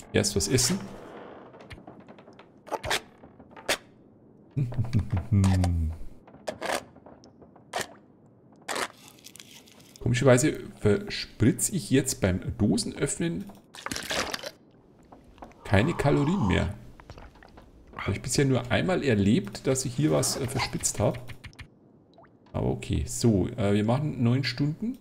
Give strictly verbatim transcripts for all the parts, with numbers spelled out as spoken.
Erst was essen. Komischerweise verspritze ich jetzt beim Dosenöffnen keine Kalorien mehr. Habe ich bisher nur einmal erlebt, dass ich hier was äh, verspitzt habe. Aber okay, so, äh, wir machen neun Stunden.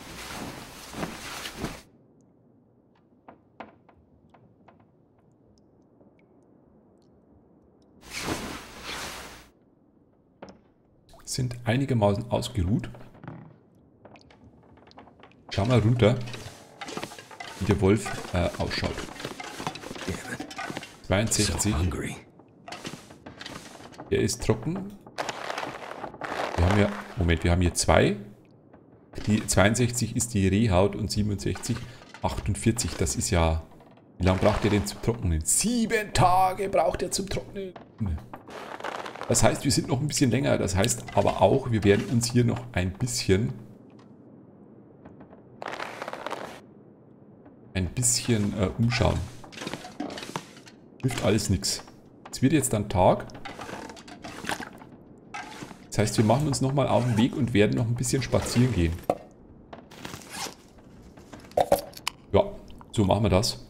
Sind einigermaßen ausgeruht. Schau mal runter, wie der Wolf äh, ausschaut. zweiundsechzig. Der ist trocken. Wir haben ja, Moment, wir haben hier zwei. Die zweiundsechzig ist die Rehhaut und siebenundsechzig, achtundvierzig. Das ist ja, wie lange braucht er denn zum Trocknen? Sieben Tage braucht er zum Trocknen. Das heißt, wir sind noch ein bisschen länger. Das heißt aber auch, wir werden uns hier noch ein bisschen ein bisschen äh, umschauen. Hilft alles nichts. Es wird jetzt dann Tag. Das heißt, wir machen uns nochmal auf den Weg und werden noch ein bisschen spazieren gehen. Ja, so machen wir das.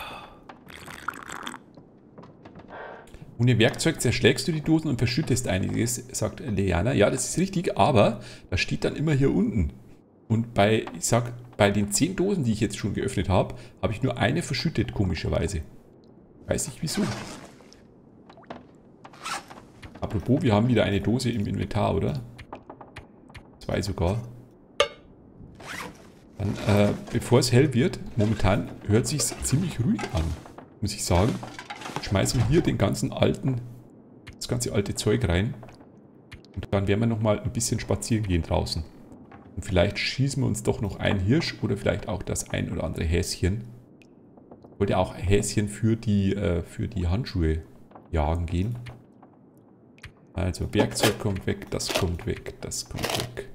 Ohne Werkzeug zerschlägst du die Dosen und verschüttest einiges, sagt Leana. Ja, das ist richtig, aber das steht dann immer hier unten. Und bei, ich sag, bei den zehn Dosen, die ich jetzt schon geöffnet habe, habe ich nur eine verschüttet, komischerweise. Weiß nicht wieso. Apropos, wir haben wieder eine Dose im Inventar, oder? Zwei sogar. Dann, äh, bevor es hell wird, momentan hört es sich ziemlich ruhig an, muss ich sagen. Schmeißen wir hier den ganzen alten, das ganze alte Zeug rein. Und dann werden wir nochmal ein bisschen spazieren gehen draußen. Und vielleicht schießen wir uns doch noch einen Hirsch oder vielleicht auch das ein oder andere Häschen. Ich wollte auch Häschen für die, äh, für die Handschuhe jagen gehen. Also Werkzeug kommt weg, das kommt weg, das kommt weg.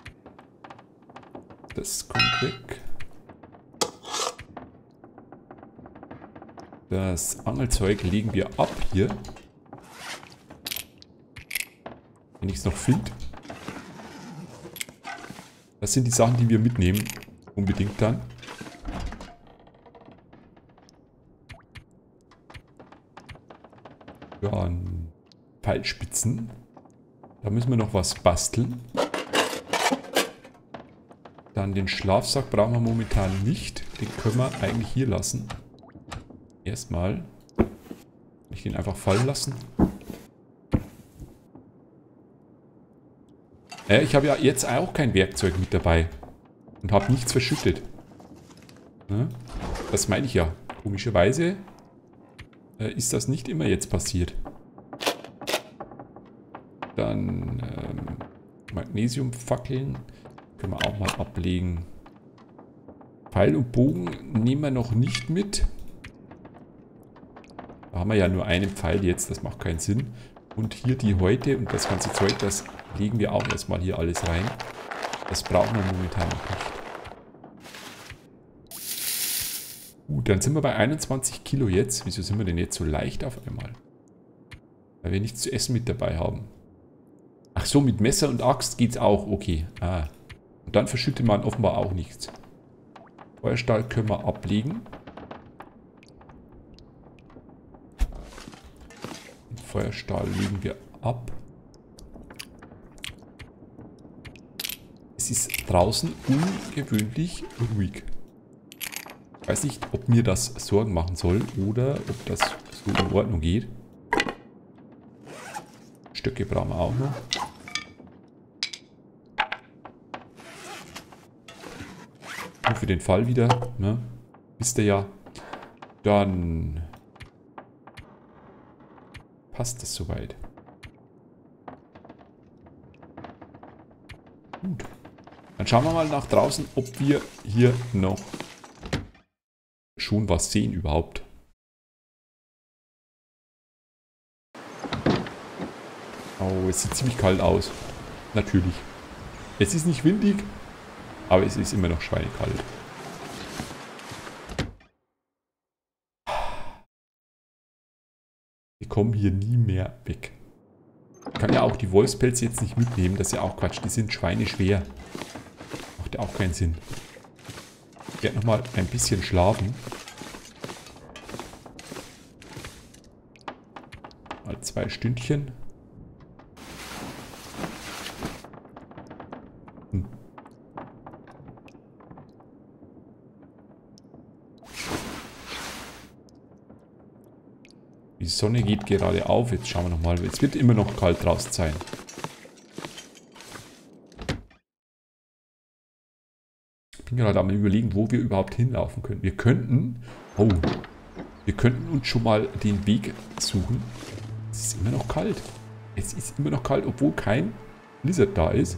Das kommt weg. Das Angelzeug legen wir ab hier. Wenn ich es noch finde. Das sind die Sachen, die wir mitnehmen. Unbedingt dann. Dann Pfeilspitzen. Da müssen wir noch was basteln. Dann den Schlafsack brauchen wir momentan nicht. Den können wir eigentlich hier lassen. Erstmal. Ich den einfach fallen lassen. Äh, ich habe ja jetzt auch kein Werkzeug mit dabei. Und habe nichts verschüttet. Ne? Das meine ich ja. Komischerweise äh, ist das nicht immer jetzt passiert. Dann ähm, Magnesiumfackeln. Können wir auch mal ablegen. Pfeil und Bogen nehmen wir noch nicht mit. Da haben wir ja nur einen Pfeil jetzt, das macht keinen Sinn. Und hier die Häute und das ganze Zeug, das legen wir auch erstmal hier alles rein. Das brauchen wir momentan noch nicht. Gut, dann sind wir bei einundzwanzig Kilo jetzt. Wieso sind wir denn jetzt so leicht auf einmal? Weil wir nichts zu essen mit dabei haben. Ach so, mit Messer und Axt geht's auch. Okay. Ah. Und dann verschüttet man offenbar auch nichts. Feuerstahl können wir ablegen. Den Feuerstahl legen wir ab. Es ist draußen ungewöhnlich ruhig. Ich weiß nicht, ob mir das Sorgen machen soll oder ob das so in Ordnung geht. Stöcke brauchen wir auch noch. Und für den Fall wieder, ne? Wisst ihr ja. Dann passt es soweit. Gut. Dann schauen wir mal nach draußen, ob wir hier noch schon was sehen überhaupt. Oh, es sieht ziemlich kalt aus. Natürlich. Es ist nicht windig, aber es ist immer noch schweinekalt. Ich komme hier nie mehr weg. Ich kann ja auch die Wolfspelze jetzt nicht mitnehmen. Das ist ja auch Quatsch. Die sind schweineschwer. Macht ja auch keinen Sinn. Ich werde nochmal ein bisschen schlafen. Mal zwei Stündchen. Hm. Die Sonne geht gerade auf. Jetzt schauen wir nochmal. Es wird immer noch kalt draußen sein. Ich bin gerade am Überlegen, wo wir überhaupt hinlaufen können. Wir könnten... Oh. Wir könnten uns schon mal den Weg suchen. Es ist immer noch kalt. Es ist immer noch kalt, obwohl kein Blizzard da ist.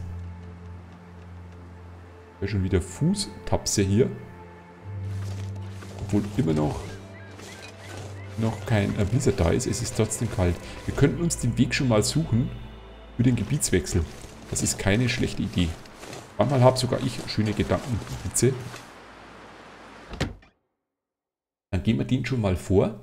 Ja, schon wieder Fußtapse hier. Obwohl immer noch noch kein äh, Blizzard da ist. Es ist trotzdem kalt. Wir könnten uns den Weg schon mal suchen für den Gebietswechsel. Das ist keine schlechte Idee. Manchmal habe sogar ich schöne Gedankenblitze. Dann gehen wir den schon mal vor.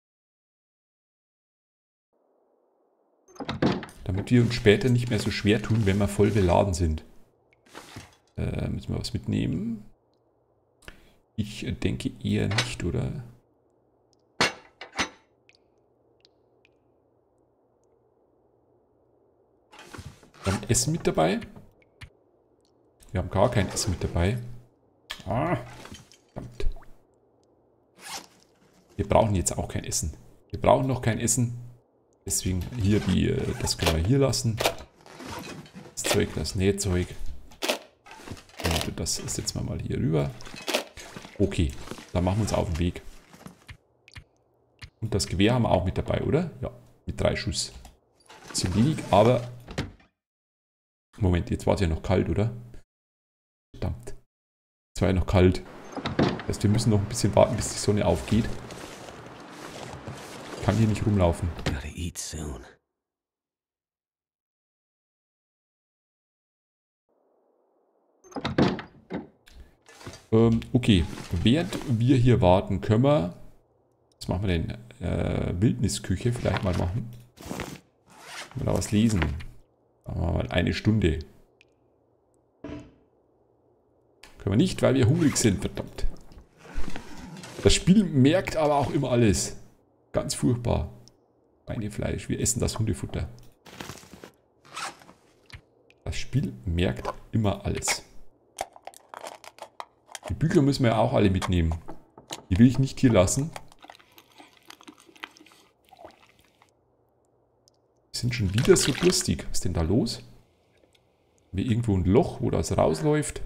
Damit wir uns später nicht mehr so schwer tun, wenn wir voll beladen sind. Äh, müssen wir was mitnehmen? Ich denke eher nicht, oder? Wir haben Essen mit dabei. Wir haben gar kein Essen mit dabei. Ah, verdammt. Wir brauchen jetzt auch kein Essen. Wir brauchen noch kein Essen. Deswegen hier die, das können wir hier lassen. Das Zeug, das Nähzeug. Und das setzen wir mal hier rüber. Okay, dann machen wir uns auf den Weg. Und das Gewehr haben wir auch mit dabei, oder? Ja, mit drei Schuss. Bisschen wenig, aber... Moment, jetzt war es ja noch kalt, oder? Verdammt. Es war ja noch kalt. Das heißt, wir müssen noch ein bisschen warten, bis die Sonne aufgeht. Ich kann hier nicht rumlaufen. Ähm, okay. Während wir hier warten, können wir... Was machen wir denn? Äh, Wildnisküche vielleicht mal machen. Können wir da was lesen? Machen wir mal eine Stunde. Können wir nicht, weil wir hungrig sind, verdammt. Das Spiel merkt aber auch immer alles. Ganz furchtbar. Schweinefleisch, wir essen das Hundefutter. Das Spiel merkt immer alles. Die Bücher müssen wir ja auch alle mitnehmen. Die will ich nicht hier lassen. Wir sind schon wieder so durstig. Was ist denn da los? Haben wir irgendwo ein Loch, wo das rausläuft?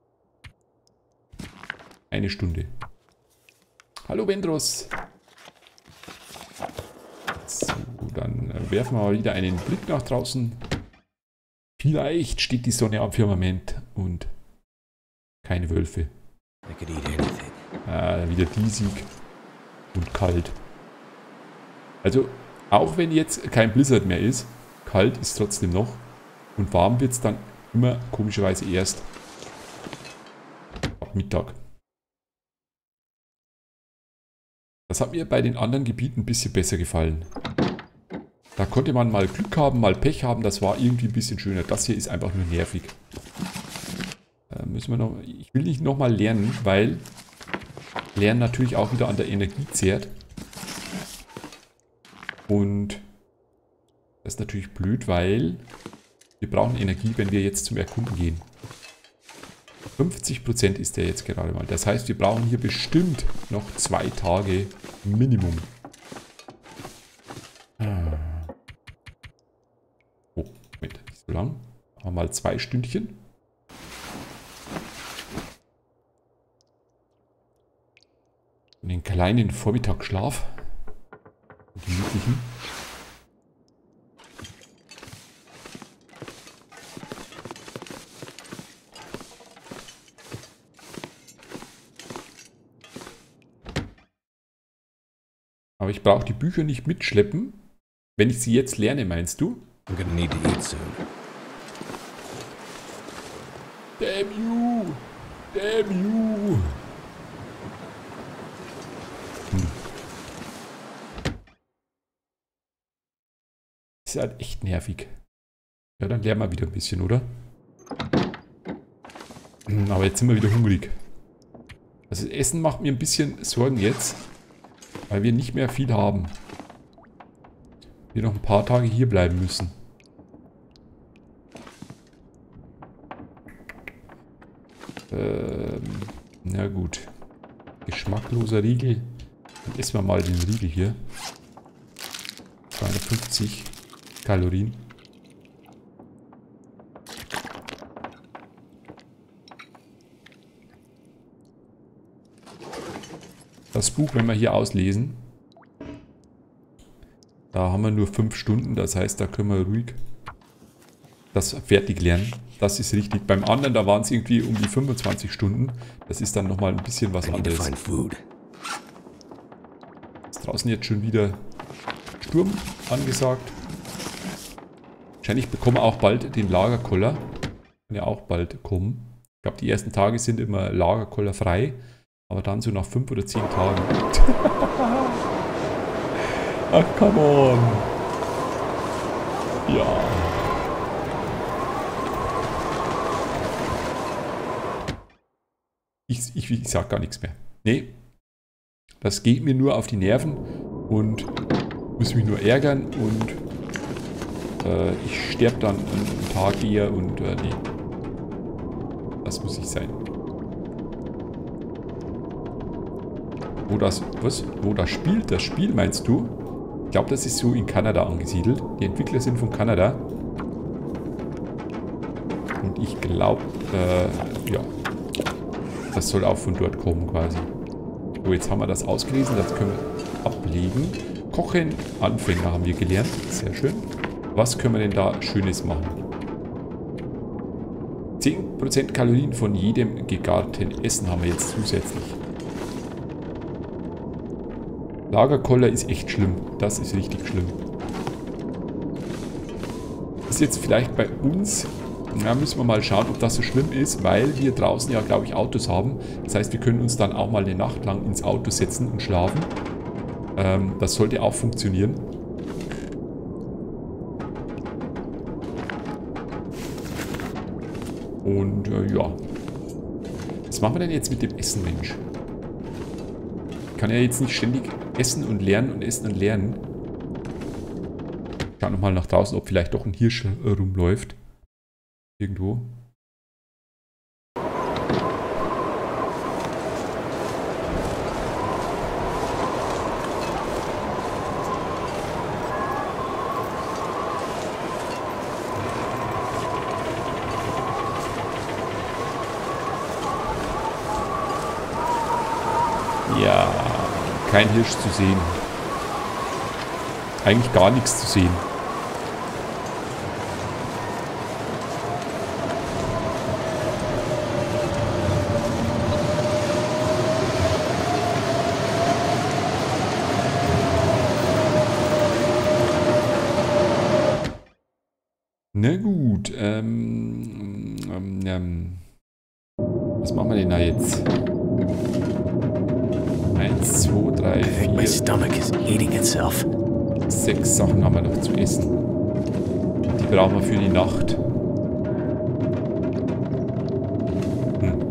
Eine Stunde. Hallo Vendros. So, dann werfen wir mal wieder einen Blick nach draußen. Vielleicht steht die Sonne am Firmament und keine Wölfe. Ah, wieder diesig und kalt. Also, auch wenn jetzt kein Blizzard mehr ist, kalt ist trotzdem noch und warm wird es dann immer komischerweise erst ab Mittag. Das hat mir bei den anderen Gebieten ein bisschen besser gefallen. Da konnte man mal Glück haben, mal Pech haben, das war irgendwie ein bisschen schöner. Das hier ist einfach nur nervig. Äh, müssen wir noch, ich will nicht nochmal lernen, weil Lernen natürlich auch wieder an der Energie zehrt. Und das ist natürlich blöd, weil wir brauchen Energie, wenn wir jetzt zum Erkunden gehen. fünfzig Prozent ist der jetzt gerade mal. Das heißt, wir brauchen hier bestimmt noch zwei Tage Minimum. Ah. Oh, Moment, nicht so lang. Machen wir mal zwei Stündchen. Und den kleinen Vormittagsschlaf. Die gemütlichen. Aber ich brauche die Bücher nicht mitschleppen. Wenn ich sie jetzt lerne, meinst du? I'm gonna need to eat soon. Damn you! Damn you! Hm. ist halt echt nervig. Ja, dann lernen wir wieder ein bisschen, oder? Aber jetzt sind wir wieder hungrig. Also das Essen macht mir ein bisschen Sorgen jetzt, weil wir nicht mehr viel haben. Wir noch ein paar Tage hier bleiben müssen. Ähm, na gut. Geschmackloser Riegel. Dann essen wir mal den Riegel hier. zweihundertfünfzig Kalorien. Das Buch, wenn wir hier auslesen, da haben wir nur fünf Stunden, das heißt, da können wir ruhig das fertig lernen. Das ist richtig. Beim anderen, da waren es irgendwie um die fünfundzwanzig Stunden. Das ist dann nochmal ein bisschen was anderes. Ist draußen jetzt schon wieder Sturm angesagt. Wahrscheinlich bekommen wir auch bald den Lagerkoller. Kann ja auch bald kommen. Ich glaube, die ersten Tage sind immer Lagerkoller frei. Aber dann so nach fünf oder zehn Tagen. Ach, come on. Ja. Ich, ich, ich sag gar nichts mehr. Nee. Das geht mir nur auf die Nerven und muss mich nur ärgern und äh, ich sterbe dann einen Tag eher und äh, nee. Das muss nicht sein. Wo das, was? Wo das spielt? Das Spiel meinst du? Ich glaube, das ist so in Kanada angesiedelt. Die Entwickler sind von Kanada. Und ich glaube, äh, ja. Das soll auch von dort kommen quasi. So, jetzt haben wir das ausgelesen. Das können wir ablegen. Kochen, Anfänger haben wir gelernt. Sehr schön. Was können wir denn da Schönes machen? zehn Prozent Kalorien von jedem gegarten Essen haben wir jetzt zusätzlich. Lagerkoller ist echt schlimm. Das ist richtig schlimm. Ist jetzt vielleicht bei uns... Na, müssen wir mal schauen, ob das so schlimm ist, weil wir draußen ja, glaube ich, Autos haben. Das heißt, wir können uns dann auch mal eine Nacht lang ins Auto setzen und schlafen. Ähm, das sollte auch funktionieren. Und äh, ja. Was machen wir denn jetzt mit dem Essen, Mensch? Ich kann ja jetzt nicht ständig essen und lernen und essen und lernen. Ich schaue nochmal nach draußen, ob vielleicht doch ein Hirsch äh, rumläuft. Irgendwo. Ja, kein Hirsch zu sehen. Eigentlich gar nichts zu sehen. Na gut, ähm, ähm, ähm, was machen wir denn da jetzt? Eins, zwei, drei, vier, sechs Sachen haben wir noch zu essen. Die brauchen wir für die Nacht. Hm.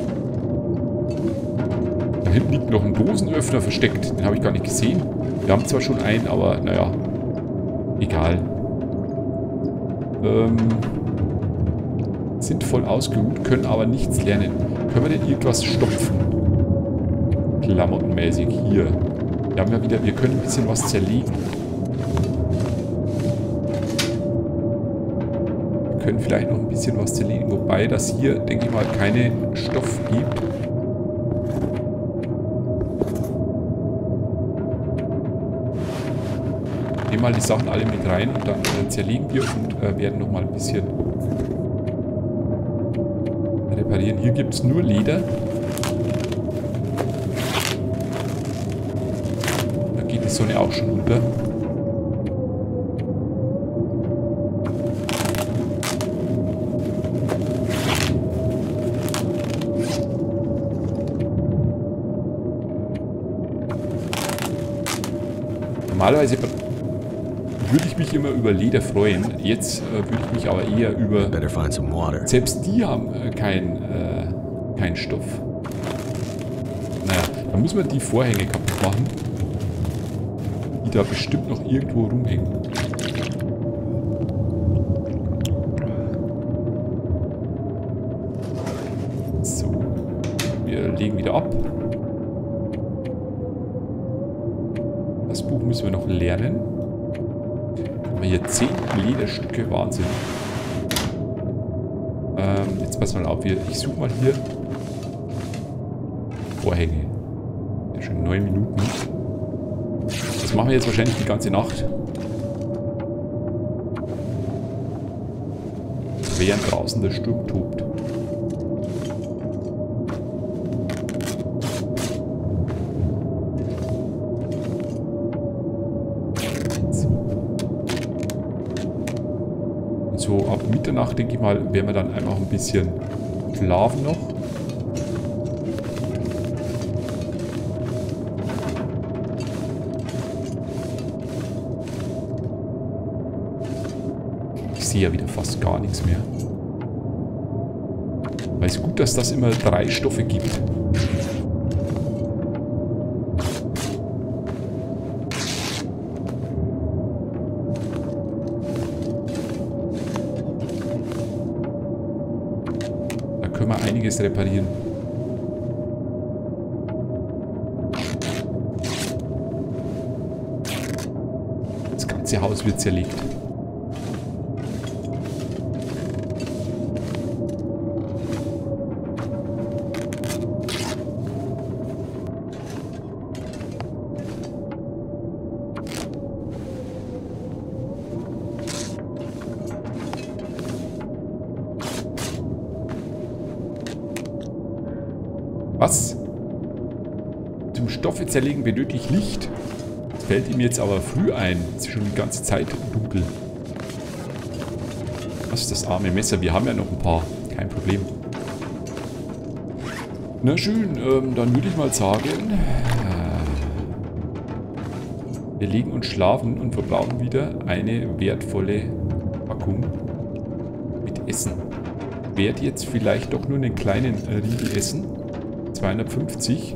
Da hinten liegt noch ein Dosenöffner versteckt. Den habe ich gar nicht gesehen. Wir haben zwar schon einen, aber naja, egal. Ähm, sind voll ausgeruht, können aber nichts lernen. Können wir denn irgendwas stopfen? Klamottenmäßig hier. Wir haben ja wieder, wir können ein bisschen was zerlegen. Wir können vielleicht noch ein bisschen was zerlegen, wobei das hier, denke ich mal, keinen Stoff gibt. Nehmen mal die Sachen alle mit rein und dann äh, zerlegen wir und äh, werden noch mal ein bisschen reparieren. Hier gibt es nur Leder. Da geht die Sonne auch schon unter. Normalerweise würde ich mich immer über Leder freuen. Jetzt äh, würde ich mich aber eher über... Selbst die haben äh, keinen äh, kein Stoff. Naja, dann muss man die Vorhänge kaputt machen, die da bestimmt noch irgendwo rumhängen. So, wir legen wieder ab. Das Buch müssen wir noch lernen. Haben wir hier zehn Lederstücke, Wahnsinn. Ähm, jetzt pass mal auf, wir, ich suche mal hier Vorhänge. Ja, schon neun Minuten. Das machen wir jetzt wahrscheinlich die ganze Nacht. Während draußen der Sturm tobt. So ab Mitternacht, denke ich mal, werden wir dann einfach ein bisschen schlafen noch. Ich sehe ja wieder fast gar nichts mehr. Weil es gut, dass das immer drei Stoffe gibt. Einiges reparieren. Das ganze Haus wird zerlegt. Was? Zum Stoffe zerlegen benötigt Licht. Das fällt ihm jetzt aber früh ein. Es ist schon die ganze Zeit dunkel. Was ist das arme Messer? Wir haben ja noch ein paar. Kein Problem. Na schön, ähm, dann würde ich mal sagen, äh, wir legen uns schlafen und verbrauchen wieder eine wertvolle Packung mit Essen. Ich werde jetzt vielleicht doch nur einen kleinen äh, Riegel essen. zweihundertfünfzig.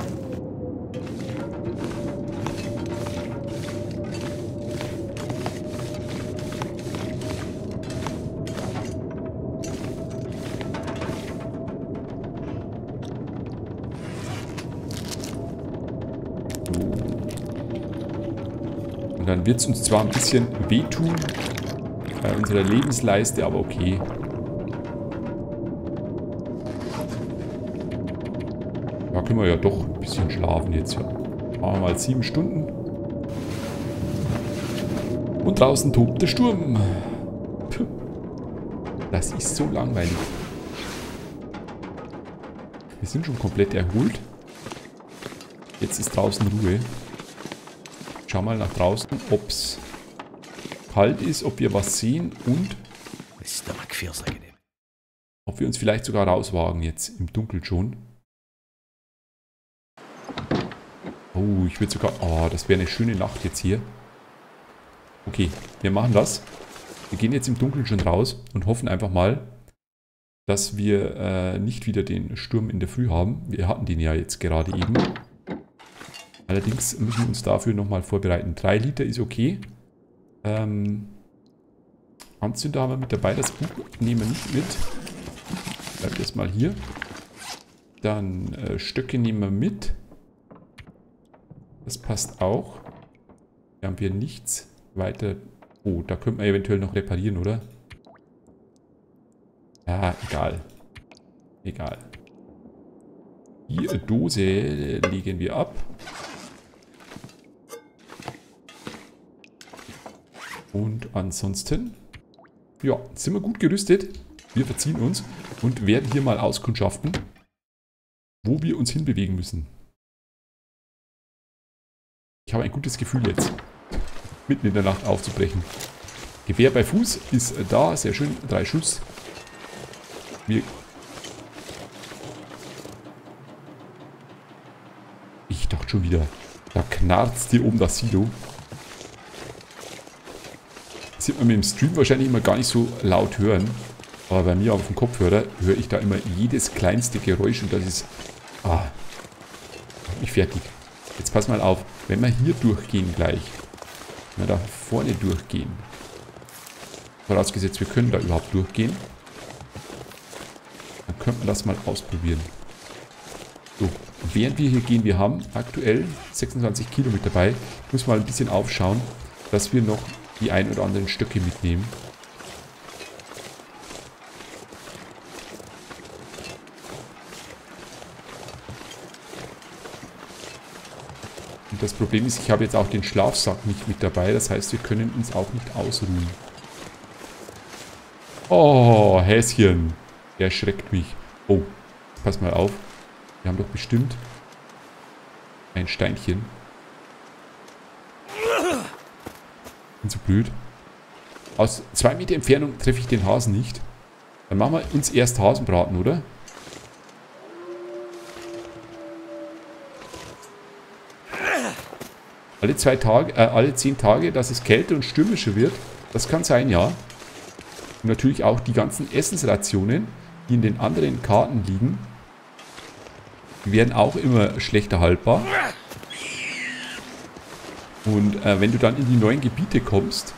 Und dann wird es uns zwar ein bisschen wehtun bei unserer Lebensleiste, aber okay. Da können wir ja doch ein bisschen schlafen jetzt. Ja. Machen wir mal sieben Stunden. Und draußen tobt der Sturm. Puh. Das ist so langweilig. Wir sind schon komplett erholt. Jetzt ist draußen Ruhe. Schau mal nach draußen, ob es kalt ist, ob wir was sehen und ob wir uns vielleicht sogar rauswagen jetzt im Dunkeln schon. Oh, ich würde sogar... Oh, das wäre eine schöne Nacht jetzt hier. Okay, wir machen das. Wir gehen jetzt im Dunkeln schon raus und hoffen einfach mal, dass wir äh, nicht wieder den Sturm in der Früh haben. Wir hatten den ja jetzt gerade eben. Allerdings müssen wir uns dafür nochmal vorbereiten. drei Liter ist okay. Ähm, Anzünder haben wir mit dabei. Das Buch nehmen wir nicht mit. Bleibt erstmal hier. Dann äh, Stöcke nehmen wir mit. Das passt auch. Hier haben wir nichts weiter. Oh, da könnte man eventuell noch reparieren, oder? Ja, egal. Egal. Die Dose legen wir ab. Und ansonsten, ja, sind wir gut gerüstet. Wir verziehen uns und werden hier mal auskundschaften, wo wir uns hinbewegen müssen. Ich habe ein gutes Gefühl jetzt, mitten in der Nacht aufzubrechen. Gewehr bei Fuß ist da, sehr schön, drei Schuss. Wir ich dachte schon wieder, da knarzt hier oben das Silo. Das wird man mit dem Stream wahrscheinlich immer gar nicht so laut hören. Aber bei mir auf dem Kopfhörer höre ich da immer jedes kleinste Geräusch und das ist... Ah, ich fertig. Jetzt pass mal auf, wenn wir hier durchgehen gleich, wenn wir da vorne durchgehen, vorausgesetzt wir können da überhaupt durchgehen, dann könnte man das mal ausprobieren. So, während wir hier gehen, wir haben aktuell sechsundzwanzig Kilo mit dabei, muss mal ein bisschen aufschauen, dass wir noch die ein oder anderen Stöcke mitnehmen. Und das Problem ist, ich habe jetzt auch den Schlafsack nicht mit dabei, das heißt, wir können uns auch nicht ausruhen. Oh, Häschen. Der erschreckt mich. Oh, pass mal auf. Wir haben doch bestimmt ein Steinchen. Bin so blöd. Aus zwei Meter Entfernung treffe ich den Hasen nicht. Dann machen wir uns erst Hasenbraten, oder? Alle zwei Tage, äh, alle zehn Tage, dass es kälter und stürmischer wird. Das kann sein, ja. Und natürlich auch die ganzen Essensrationen, die in den anderen Karten liegen, die werden auch immer schlechter haltbar. Und äh, wenn du dann in die neuen Gebiete kommst,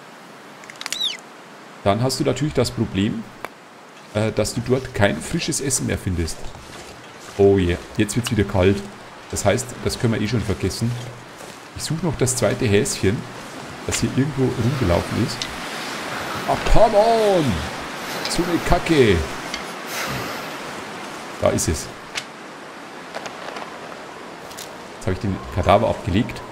dann hast du natürlich das Problem, äh, dass du dort kein frisches Essen mehr findest. Oh yeah, jetzt wird es wieder kalt. Das heißt, das können wir eh schon vergessen. Ich suche noch das zweite Häschen, das hier irgendwo rumgelaufen ist. Ah, come on! So eine Kacke! Da ist es. Jetzt habe ich den Kadaver abgelegt.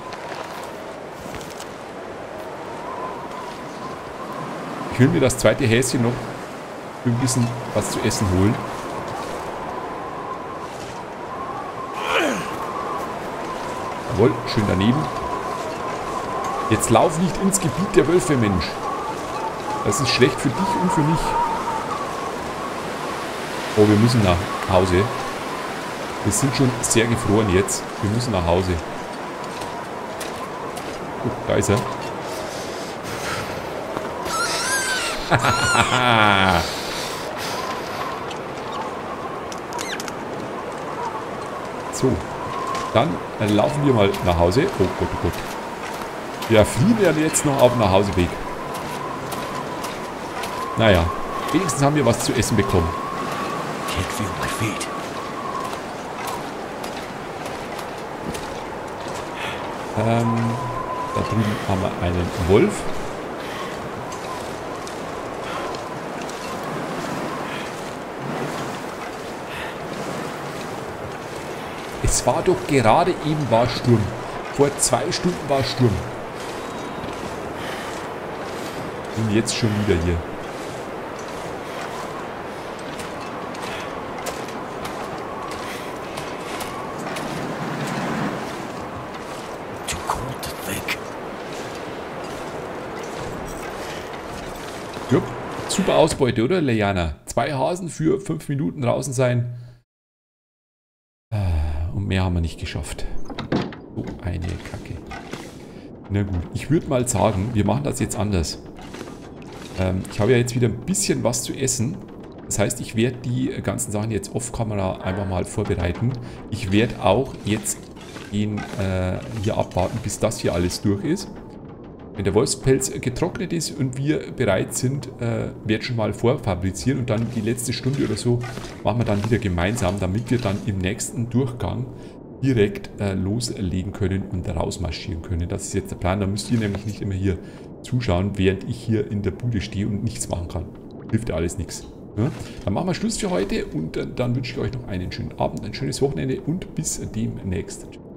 Ich will mir das zweite Häschen noch für ein bisschen was zu essen holen. Jawohl, schön daneben. Jetzt lauf nicht ins Gebiet der Wölfe, Mensch. Das ist schlecht für dich und für mich. Oh, wir müssen nach Hause. Wir sind schon sehr gefroren jetzt. Wir müssen nach Hause. Oh, da ist er. So. Dann äh, laufen wir mal nach Hause. Oh Gott, oh Gott. Wir fliehen ja jetzt noch auf dem Nachhauseweg. Naja, wenigstens haben wir was zu essen bekommen. Ähm, da drüben haben wir einen Wolf. Es war doch gerade eben war Sturm. Vor zwei Stunden war Sturm. Und jetzt schon wieder hier. Jupp, super Ausbeute, oder, Lejana? Zwei Hasen für fünf Minuten draußen sein. Und mehr haben wir nicht geschafft. So eine Kacke. Na gut, ich würde mal sagen, wir machen das jetzt anders. Ähm, ich habe ja jetzt wieder ein bisschen was zu essen. Das heißt, ich werde die ganzen Sachen jetzt off-Kamera einfach mal vorbereiten. Ich werde auch jetzt ihn äh, hier abwarten, bis das hier alles durch ist. Wenn der Wolfspelz getrocknet ist und wir bereit sind, äh, werde schon mal vorfabrizieren und dann die letzte Stunde oder so machen wir dann wieder gemeinsam, damit wir dann im nächsten Durchgang direkt äh, loslegen können und rausmarschieren können. Das ist jetzt der Plan, da müsst ihr nämlich nicht immer hier zuschauen, während ich hier in der Bude stehe und nichts machen kann. Hilft ja alles nichts. Ja? Dann machen wir Schluss für heute und äh, dann wünsche ich euch noch einen schönen Abend, ein schönes Wochenende und bis demnächst.